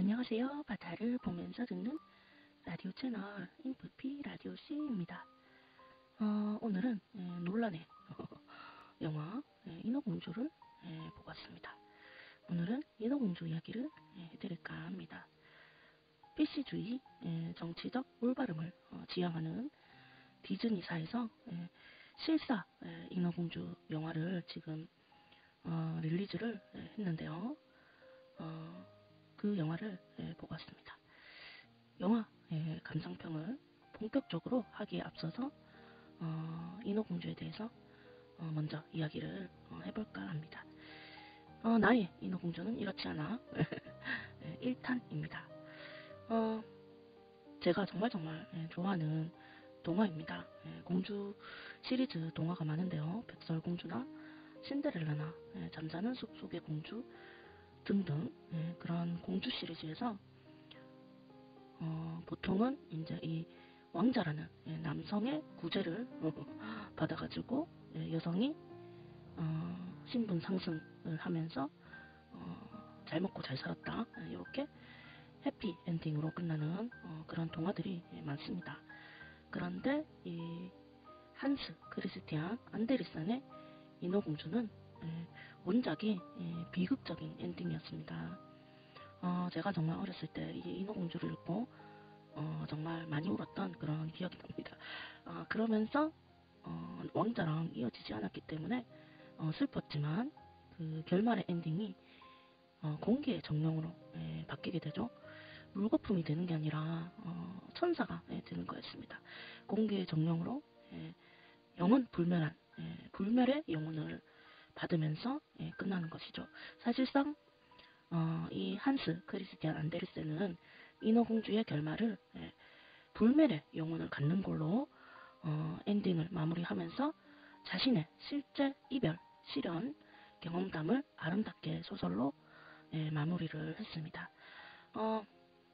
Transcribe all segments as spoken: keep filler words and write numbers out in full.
안녕하세요. 바다를 보면서 듣는 라디오 채널 인프피 라디오 씨입니다. 어, 오늘은 에, 논란의 영화 에, 인어공주를 에, 보고 왔습니다. 오늘은 인어공주 이야기를 에, 해드릴까 합니다. 피씨주의, 에, 정치적 올바름을 어, 지향하는 디즈니사에서 에, 실사 에, 인어공주 영화를 지금 어, 릴리즈를 에, 했는데요. 어, 그 영화를 에, 보고 왔습니다. 영화의 감상평을 본격적으로 하기에 앞서서 어, 인어공주에 대해서 어, 먼저 이야기를 어, 해볼까 합니다. 어, 나의 인어공주는 이렇지 않아. 일 탄입니다. 어, 제가 정말 정말 예, 좋아하는 동화입니다. 예, 공주 시리즈 동화가 많은데요. 백설공주나 신데렐라나 예, 잠자는 숲속의 공주 등등 예, 그런 공주 시리즈에서 어, 보통은 이제 이 왕자라는 예, 남성의 구제를 받아가지고 예, 여성이 어, 신분 상승을 하면서 어, 잘 먹고 잘 살았다 예, 이렇게 해피 엔딩으로 끝나는 어, 그런 동화들이 예, 많습니다. 그런데 이 한스 크리스티안 안데르센의 인어공주는 예, 원작이 예, 비극적인 엔딩이었습니다. 어, 제가 정말 어렸을 때 이 인어공주를 읽고 어, 정말 많이 울었던 그런 기억이 납니다. 어, 그러면서 어, 왕자랑 이어지지 않았기 때문에 어, 슬펐지만 그 결말의 엔딩이 어, 공기의 정령으로 예, 바뀌게 되죠. 물거품이 되는 게 아니라 어, 천사가 예, 되는 거였습니다. 공기의 정령으로 예, 영원 불멸한 예, 불멸의 영혼을 받으면서 예, 끝나는 것이죠. 사실상 어, 이 한스 크리스티안 안데르센은 인어공주의 결말을 예, 불멸의 영혼을 갖는 걸로 어, 엔딩을 마무리하면서 자신의 실제 이별, 시련, 경험담을 아름답게 소설로 예, 마무리를 했습니다. 어,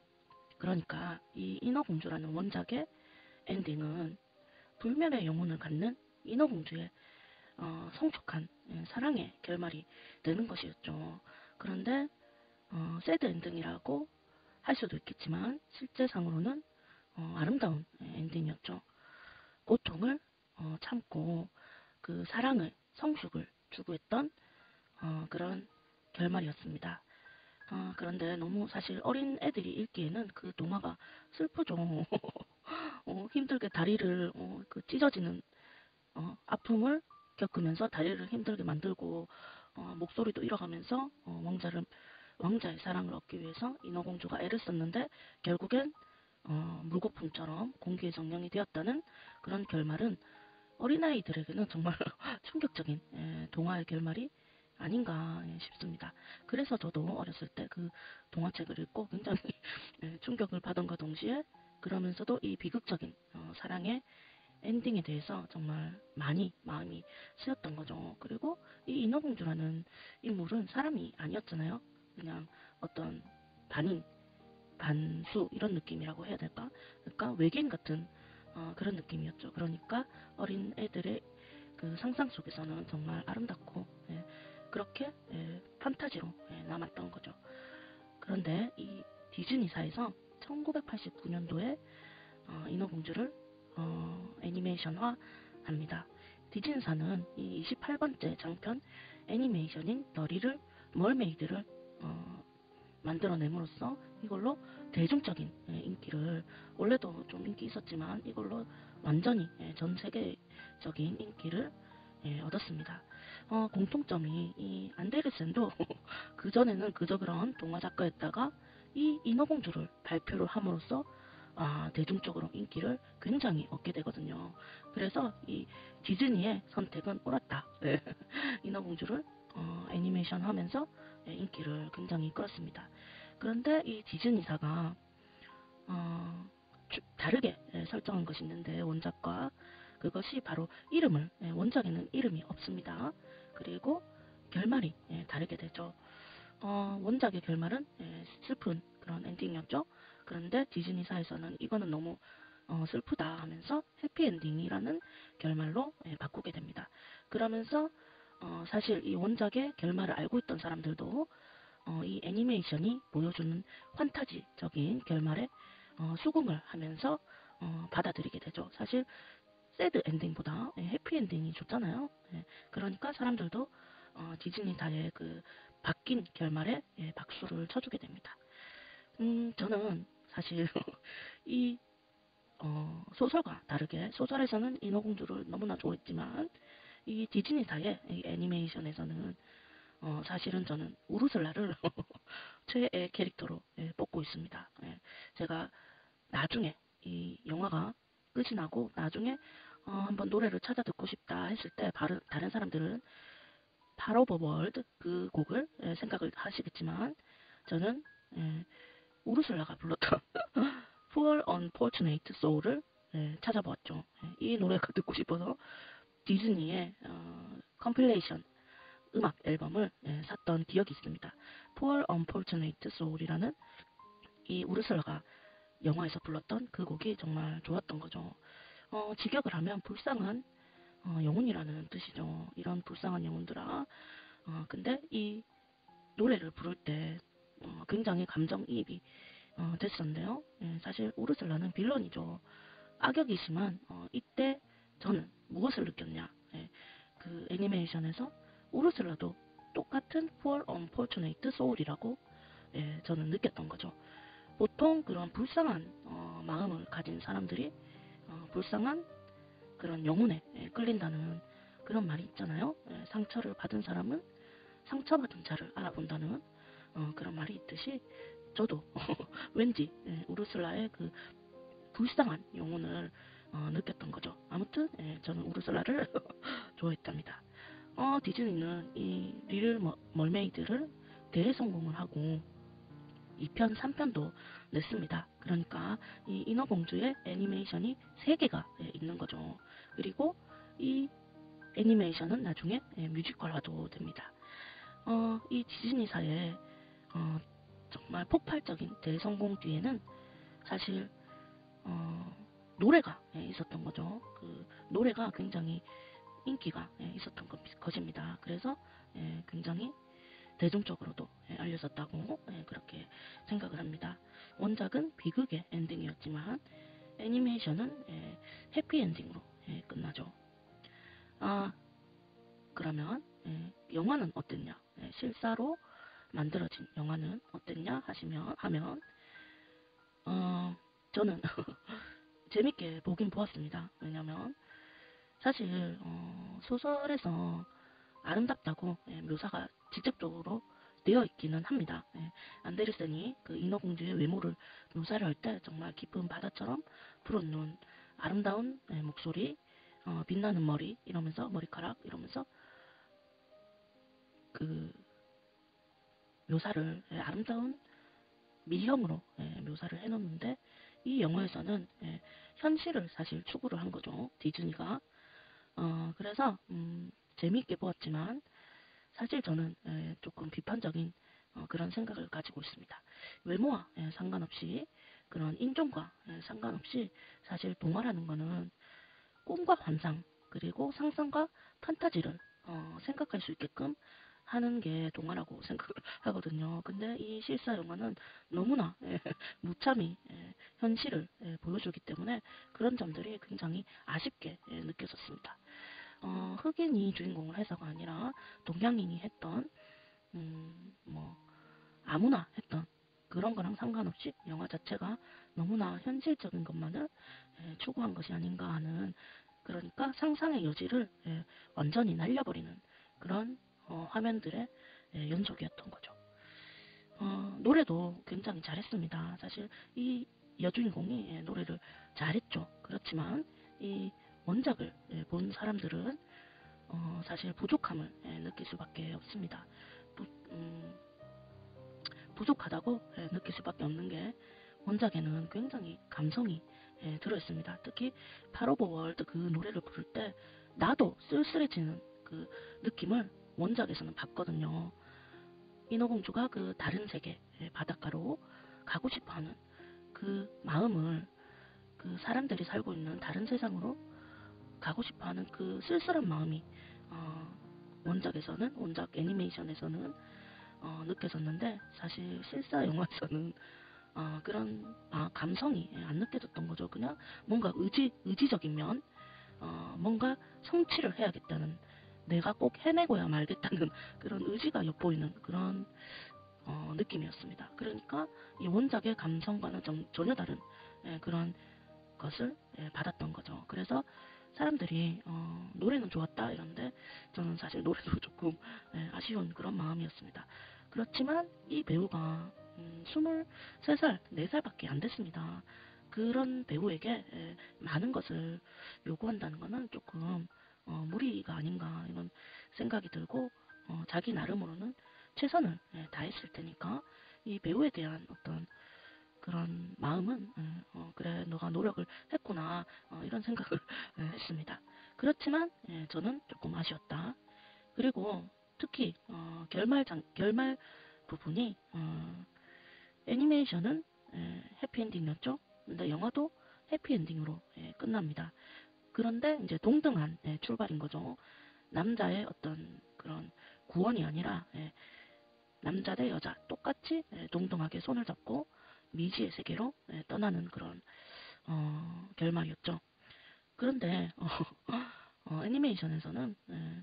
그러니까 이 인어공주라는 원작의 엔딩은 불멸의 영혼을 갖는 인어공주의 어, 성숙한 예, 사랑의 결말이 되는 것이었죠. 그런데 어, 새드 엔딩이라고 할 수도 있겠지만 실제상으로는 어, 아름다운 엔딩이었죠. 고통을 어, 참고 그 사랑을 성숙을 추구했던 어, 그런 결말이었습니다. 어, 그런데 너무 사실 어린 애들이 읽기에는 그 동화가 슬프죠. 어, 힘들게 다리를 어, 그 찢어지는 어, 아픔을 겪으면서 다리를 힘들게 만들고 어, 목소리도 잃어가면서 어, 왕자를 왕자의 사랑을 얻기 위해서 인어공주가 애를 썼는데 결국엔 어, 물거품처럼 공기의 정령이 되었다는 그런 결말은 어린아이들에게는 정말 충격적인 예, 동화의 결말이 아닌가 예, 싶습니다. 그래서 저도 어렸을 때 그 동화책을 읽고 굉장히 예, 충격을 받은과 동시에 그러면서도 이 비극적인 어, 사랑의 엔딩에 대해서 정말 많이 마음이 쓰였던 거죠. 그리고 이 인어공주라는 인물은 사람이 아니었잖아요. 그냥 어떤 반인, 반수 이런 느낌이라고 해야 될까? 그러니까 외계인 같은 어, 그런 느낌이었죠. 그러니까 어린 애들의 그 상상 속에서는 정말 아름답고 예, 그렇게 예, 판타지로 예, 남았던 거죠. 그런데 이 디즈니사에서 천구백팔십구 년도에 어, 인어공주를 어, 애니메이션화 합니다. 디즈니사는 이 이십팔 번째 장편 애니메이션인 더 리를 멀메이드를 어, 만들어냄으로써 이걸로 대중적인 예, 인기를 원래도 좀 인기 있었지만 이걸로 완전히 예, 전 세계적인 인기를 예, 얻었습니다. 어, 공통점이 이 안데르센도 그전에는 그저 그런 동화 작가였다가 이 인어공주를 발표를 함으로써 아, 대중적으로 인기를 굉장히 얻게 되거든요. 그래서 이 디즈니의 선택은 옳았다. 네. 인어공주를 어, 애니메이션 하면서 예, 인기를 굉장히 끌었습니다. 그런데 이 디즈니사가 어, 주, 다르게 예, 설정한 것이 있는데 원작과 그것이 바로 이름을 예, 원작에는 이름이 없습니다. 그리고 결말이 예, 다르게 되죠. 어, 원작의 결말은 예, 슬픈 그런 엔딩이었죠. 그런데 디즈니사에서는 이거는 너무 어, 슬프다 하면서 해피엔딩이라는 결말로 예, 바꾸게 됩니다. 그러면서 어, 사실 이 원작의 결말을 알고 있던 사람들도 어, 이 애니메이션이 보여주는 판타지적인 결말에 어, 수긍을 하면서 어, 받아들이게 되죠. 사실 새드 엔딩보다 예, 해피 엔딩이 좋잖아요. 예, 그러니까 사람들도 어, 디즈니사의 그 바뀐 결말에 예, 박수를 쳐주게 됩니다. 음, 저는 사실 이 어, 소설과 다르게 소설에서는 인어공주를 너무나 좋아했지만 이 디즈니사의 이 애니메이션에서는 어, 사실은 저는 우르슬라를 최애 캐릭터로 예, 뽑고 있습니다. 예, 제가 나중에 이 영화가 끝이 나고 나중에 어, 한번 노래를 찾아 듣고 싶다 했을 때 바로, 다른 사람들은 Part of a World 그 곡을 예, 생각을 하시겠지만 저는 예, 우르슬라가 불렀던 Poor Unfortunate Soul을 예, 찾아보았죠. 예, 이 노래가 듣고 싶어서 디즈니의 어, 컴필레이션 음악 앨범을 예, 샀던 기억이 있습니다. Poor Unfortunate Soul이라는 이 우르슬라가 영화에서 불렀던 그 곡이 정말 좋았던 거죠. 어, 직역을 하면 불쌍한 어, 영혼이라는 뜻이죠. 이런 불쌍한 영혼들아. 어, 근데 이 노래를 부를 때 어, 굉장히 감정이입이 어, 됐었는데요. 예, 사실 우르슬라는 빌런이죠. 악역이지만 어, 이때 저는 무엇을 느꼈냐. 예, 그 애니메이션에서 우르슬라도 똑같은 Poor Unfortunate Soul이라고 예, 저는 느꼈던 거죠. 보통 그런 불쌍한 어, 마음을 가진 사람들이 어, 불쌍한 그런 영혼에 예, 끌린다는 그런 말이 있잖아요. 예, 상처를 받은 사람은 상처받은 자를 알아본다는 어, 그런 말이 있듯이 저도 왠지 예, 우르슬라의 그 불쌍한 영혼을 어, 느꼈던 거죠. 아무튼 예, 저는 우르슬라를 좋아했답니다. 어, 디즈니는 이 리를 멀메이드를 대성공을 하고 이 편, 삼 편도 냈습니다. 그러니까 이 인어공주의 애니메이션이 세 개가 예, 있는 거죠. 그리고 이 애니메이션은 나중에 예, 뮤지컬화도 됩니다. 어, 이 디즈니사의 어, 정말 폭발적인 대성공 뒤에는 사실 어, 노래가 예, 있었던 거죠. 그 노래가 굉장히 인기가 예, 있었던 것입니다. 그래서 예, 굉장히 대중적으로도 예, 알려졌다고 예, 그렇게 생각을 합니다. 원작은 비극의 엔딩이었지만 애니메이션은 예, 해피엔딩으로 예, 끝나죠. 아 그러면 예, 영화는 어땠냐? 예, 실사로 만들어진 영화는 어땠냐 하시면 하면 어, 저는 재밌게 보긴 보았습니다. 왜냐면 사실 어, 소설에서 아름답다고 예, 묘사가 직접적으로 되어 있기는 합니다. 예, 안데르센이 그 인어공주의 외모를 묘사를 할 때 정말 깊은 바다처럼 푸른 눈, 아름다운 예, 목소리, 어, 빛나는 머리 이러면서 머리카락 이러면서 그 묘사를 예, 아름다운 미형으로 예, 묘사를 해놓는데 이 영화에서는 예, 현실을 사실 추구를 한 거죠. 디즈니가. 어, 그래서 음, 재미있게 보았지만 사실 저는 예, 조금 비판적인 어, 그런 생각을 가지고 있습니다. 외모와 예, 상관없이 그런 인종과 예, 상관없이 사실 동화라는 거는 꿈과 환상 그리고 상상과 판타지를 어, 생각할 수 있게끔 하는 게 동화라고 생각을 하거든요. 근데 이 실사 영화는 너무나 예, 무참히 예, 현실을 예, 보여주기 때문에 그런 점들이 굉장히 아쉽게 예, 느껴졌습니다. 어, 흑인이 주인공을 해서가 아니라 동양인이 했던 음, 뭐 아무나 했던 그런 거랑 상관없이 영화 자체가 너무나 현실적인 것만을 예, 추구한 것이 아닌가 하는 그러니까 상상의 여지를 예, 완전히 날려버리는 그런 어, 화면들의 예, 연속이었던 거죠. 어, 노래도 굉장히 잘했습니다. 사실 이 여주인공이 예, 노래를 잘했죠. 그렇지만 이 원작을 예, 본 사람들은 어, 사실 부족함을 예, 느낄 수밖에 없습니다. 부, 음, 부족하다고 예, 느낄 수밖에 없는 게 원작에는 굉장히 감성이 예, 들어있습니다. 특히 Part of a World 그 노래를 부를 때 나도 쓸쓸해지는 그 느낌을 원작에서는 봤거든요. 인어공주가 그 다른 세계 예, 바닷가로 가고 싶어하는 그 마음을 그 사람들이 살고 있는 다른 세상으로 가고 싶어하는 그 쓸쓸한 마음이 어, 원작에서는 원작 애니메이션에서는 어, 느껴졌는데 사실 실사 영화에서는 어, 그런 아, 감성이 안 느껴졌던 거죠. 그냥 뭔가 의지 의지적인 면, 어, 뭔가 성취를 해야겠다는, 내가 꼭 해내고야 말겠다는 그런 의지가 엿보이는 그런 어, 느낌이었습니다. 그러니까 이 원작의 감성과는 좀, 전혀 다른 예, 그런 것을 예, 받았던 거죠. 그래서 사람들이 어, 노래는 좋았다 이런데 저는 사실 노래도 조금 예, 아쉬운 그런 마음이었습니다. 그렇지만 이 배우가 음, 스물세 살, 네 살밖에 안 됐습니다. 그런 배우에게 예, 많은 것을 요구한다는 것은 조금 어, 무리가 아닌가 이런 생각이 들고, 어, 자기 나름으로는 최선을 예, 다했을 테니까 이 배우에 대한 어떤 그런 마음은 음, 어, 그래 너가 노력을 했구나 어, 이런 생각을 예, 했습니다. 그렇지만 예, 저는 조금 아쉬웠다. 그리고 특히 어, 결말장 결말 부분이 어, 애니메이션은 예, 해피엔딩이었죠. 근데 영화도 해피엔딩으로 예, 끝납니다. 그런데 이제 동등한 예, 출발인 거죠. 남자의 어떤 그런 구원이 아니라 예, 남자 대 여자 똑같이 예, 동등하게 손을 잡고 미지의 세계로 예, 떠나는 그런 어, 결말이었죠. 그런데 어, 어, 애니메이션에서는 예,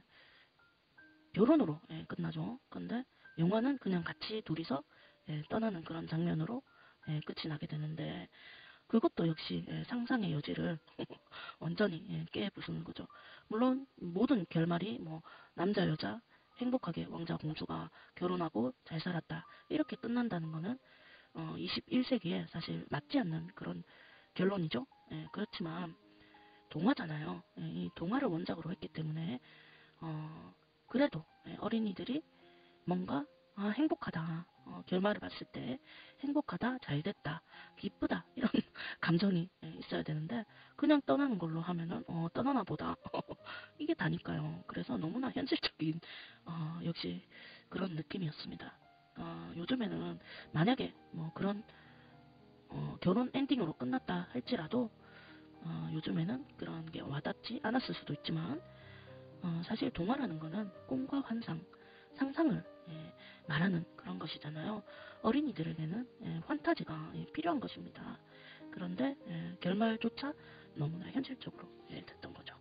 결혼으로 예, 끝나죠. 근데 영화는 그냥 같이 둘이서 예, 떠나는 그런 장면으로 예, 끝이 나게 되는데, 그것도 역시 예, 상상의 여지를 완전히 예, 깨부수는 거죠. 물론 모든 결말이 뭐 남자 여자 행복하게 왕자 공주가 결혼하고 잘 살았다 이렇게 끝난다는 거는 어, 이십일 세기에 사실 맞지 않는 그런 결론이죠. 예, 그렇지만 동화잖아요. 예, 이 동화를 원작으로 했기 때문에 어, 그래도 예, 어린이들이 뭔가 아, 행복하다. 어, 결말을 봤을 때 행복하다, 잘됐다, 기쁘다 이런 감정이 예, 있어야 되는데 그냥 떠나는 걸로 하면은 어, 떠나나 보다 이게 다니까요. 그래서 너무나 현실적인 어, 역시 그런 느낌이었습니다. 어, 요즘에는 만약에 뭐 그런 어, 결혼 엔딩으로 끝났다 할지라도 어, 요즘에는 그런 게 와닿지 않았을 수도 있지만 어, 사실 동화라는 거는 꿈과 환상, 상상을 예, 말하는 그런 것이잖아요. 어린이들에게는 예, 판타지가 예, 필요한 것입니다. 그런데 예, 결말조차 너무나 현실적으로 예, 됐던 거죠.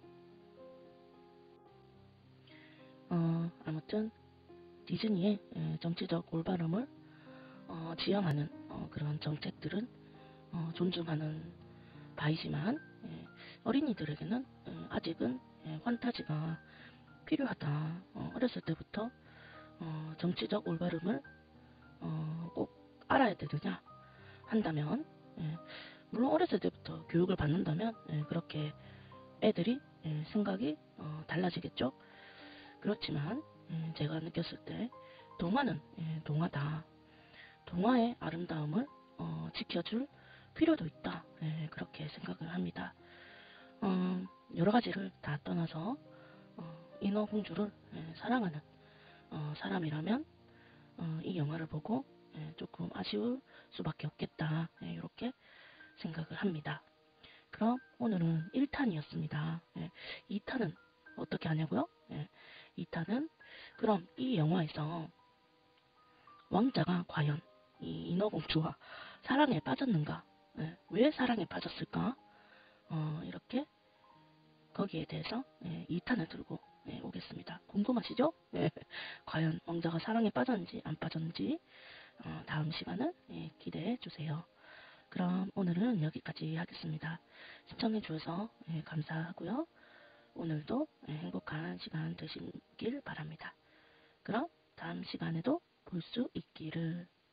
어, 아무튼 디즈니의 예, 정치적 올바름을 어, 지향하는 어, 그런 정책들은 어, 존중하는 바이지만 예, 어린이들에게는 예, 아직은 예, 판타지가 필요하다. 어, 어렸을 때부터 어, 정치적 올바름을 어, 꼭 알아야 되느냐 한다면 예, 물론 어렸을 때부터 교육을 받는다면 예, 그렇게 애들이 예, 생각이 어, 달라지겠죠. 그렇지만 예, 제가 느꼈을 때 동화는 예, 동화다. 동화의 아름다움을 어, 지켜줄 필요도 있다. 예, 그렇게 생각을 합니다. 어, 여러 가지를 다 떠나서 어, 인어공주를 예, 사랑하는 어, 사람이라면 어, 이 영화를 보고 예, 조금 아쉬울 수밖에 없겠다. 예, 이렇게 생각을 합니다. 그럼 오늘은 일 탄이었습니다. 예, 이 탄은 어떻게 하냐고요? 예, 이 탄은 그럼 이 영화에서 왕자가 과연 이 인어공주와 사랑에 빠졌는가? 예, 왜 사랑에 빠졌을까? 어, 이렇게 거기에 대해서 예, 이 탄을 들고 예, 오겠습니다. 궁금하시죠? 예, 과연 왕자가 사랑에 빠졌는지 안 빠졌는지 어, 다음 시간을 예, 기대해 주세요. 그럼 오늘은 여기까지 하겠습니다. 시청해 주셔서 예, 감사하고요. 오늘도 예, 행복한 시간 되시길 바랍니다. 그럼 다음 시간에도 볼 수 있기를.